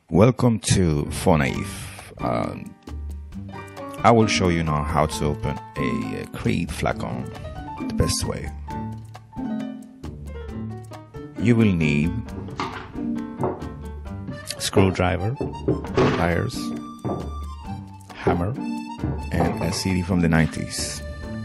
Welcome to Faux Naïf. I will show you now how to open a Creed flacon the best way. You will need screwdriver, pliers, hammer, and a CD from the 90s.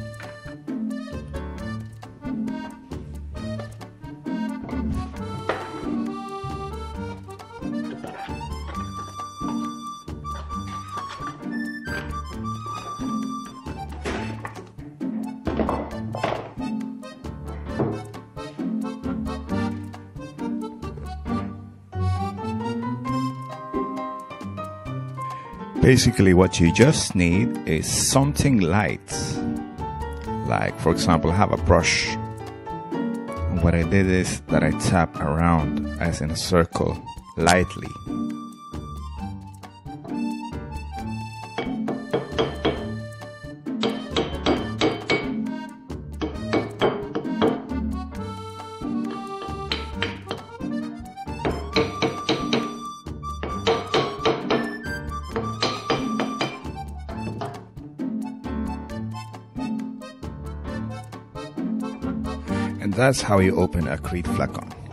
Basically, what you just need is something light, like for example, have a brush. And what I did is that I tap around as in a circle lightly. And that's how you open a Creed flacon.